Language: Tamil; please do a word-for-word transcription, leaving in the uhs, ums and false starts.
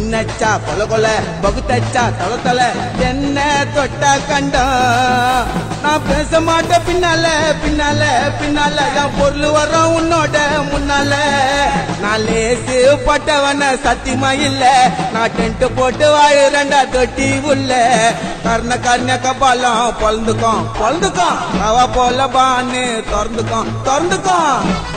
என்னச்சா கொல கொல பகுத்தச்சா தல தல என்ன தொட்ட கண்டம் நான் பேச மாட்டேன் பின்னால பின்னால பின்னால என் பொருள் வரும் உன்னோட முன்னால நான் லேசு பட்டவன சத்தியமா இல்ல நான் டென்ட் போட்டு வாழுறேன்டா தொட்டி உள்ள கர்ண கர்ண கபாலம் பொழந்துக்கும் பொழந்துக்கும் அவ போல பான்னு திறந்துக்கும் திறந்துக்கும்